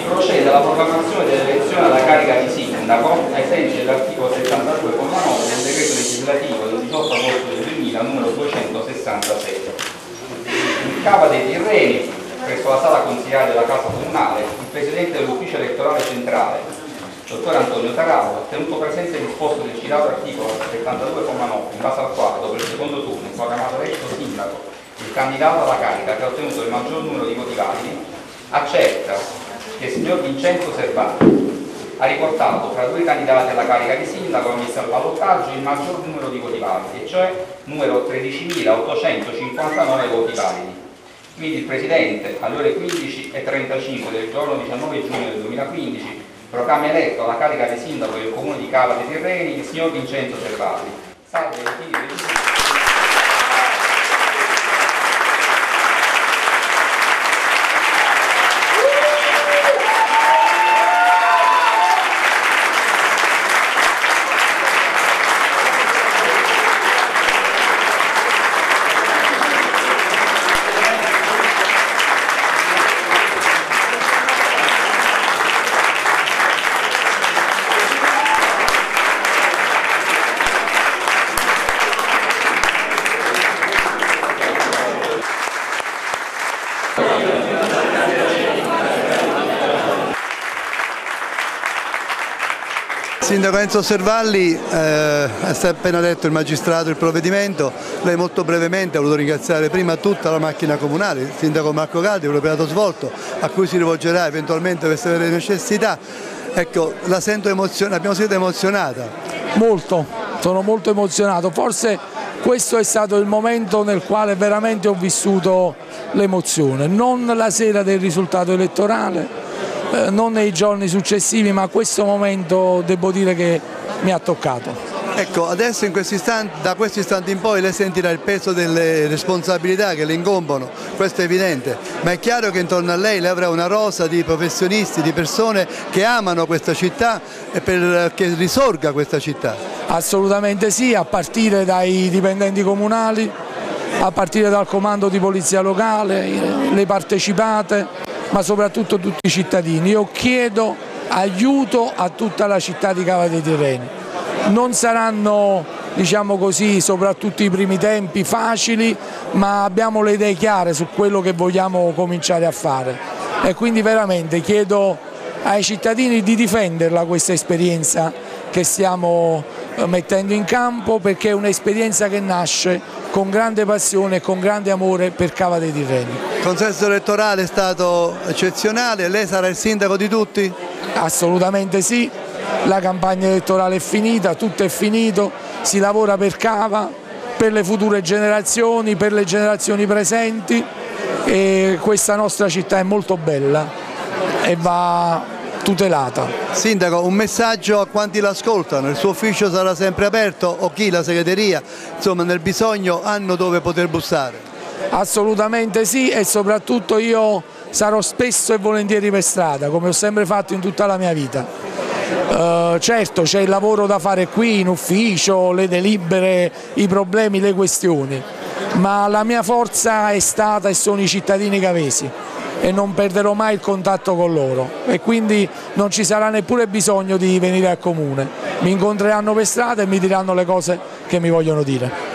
procede alla proclamazione delle elezioni alla carica di sindaco ai sensi dell'articolo 72,9 del decreto legislativo del 18 agosto del 2000 numero 266. In Cava dei Tirreni, presso la sala consiliare della Casa Comunale, il presidente dell'ufficio elettorale centrale, dottor Antonio Tarao, ha tenuto presente il disposto del citato articolo 72,9, in base al quale, dopo il secondo turno, proclamato eletto sindaco, il candidato alla carica che ha ottenuto il maggior numero di voti validi, accerta che il signor Vincenzo Servati ha riportato fra due candidati alla carica di sindaco messo al ballottaggio il maggior numero di voti validi, e cioè numero 13.859 voti validi. Quindi il Presidente, alle ore 15:35 del giorno 19 giugno del 2015, proclama eletto alla carica di sindaco del comune di Cava dei Tirreni il signor Vincenzo Servati. Salve i figli del Sindaco Enzo Servalli, ha appena detto il magistrato il provvedimento. Lei molto brevemente ha voluto ringraziare prima tutta la macchina comunale, il sindaco Marco Caldi per l'operato svolto, a cui si rivolgerà eventualmente per avere necessità. Ecco, la sento abbiamo sentito emozionata. Molto, sono molto emozionato, forse questo è stato il momento nel quale veramente ho vissuto l'emozione, non la sera del risultato elettorale, non nei giorni successivi, ma questo momento devo dire che mi ha toccato. Ecco, adesso da questo istante in poi lei sentirà il peso delle responsabilità che le incombono, questo è evidente, ma è chiaro che intorno a lei avrà una rosa di professionisti, di persone che amano questa città e che risorga questa città. Assolutamente sì, a partire dai dipendenti comunali, a partire dal comando di polizia locale, le partecipate, ma soprattutto tutti i cittadini. Io chiedo aiuto a tutta la città di Cava dei Tirreni. Non saranno, diciamo così, soprattutto i primi tempi facili, ma abbiamo le idee chiare su quello che vogliamo cominciare a fare e quindi veramente chiedo ai cittadini di difenderla questa esperienza che stiamo mettendo in campo, perché è un'esperienza che nasce con grande passione e con grande amore per Cava dei Tirreni. Il consenso elettorale è stato eccezionale, lei sarà il sindaco di tutti? Assolutamente sì, la campagna elettorale è finita, tutto è finito, si lavora per Cava, per le future generazioni, per le generazioni presenti, e questa nostra città è molto bella e va tutelata. Sindaco, un messaggio a quanti l'ascoltano: il suo ufficio sarà sempre aperto, o chi, la segreteria, insomma nel bisogno hanno dove poter bussare? Assolutamente sì, e soprattutto io sarò spesso e volentieri per strada, come ho sempre fatto in tutta la mia vita. Certo c'è il lavoro da fare qui in ufficio, le delibere, i problemi, le questioni, ma la mia forza è stata e sono i cittadini cavesi e non perderò mai il contatto con loro, e quindi non ci sarà neppure bisogno di venire al comune, mi incontreranno per strada e mi diranno le cose che mi vogliono dire.